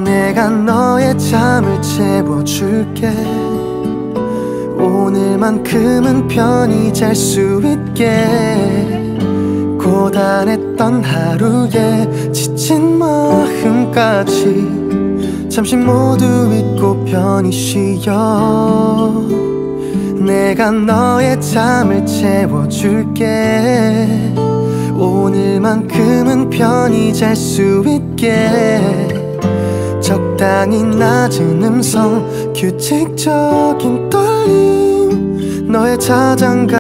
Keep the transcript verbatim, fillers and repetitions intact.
내가 너의 잠을 채워줄게. 오늘만큼은 편히 잘 수 있게. 고단했던 하루에 지친 마음까지 잠시 모두 잊고 편히 쉬어. 내가 너의 잠을 채워줄게. 오늘만큼은 편히 잘 수 있게. 적당히 낮은 음성, 규칙적인 떨림, 너의 자장가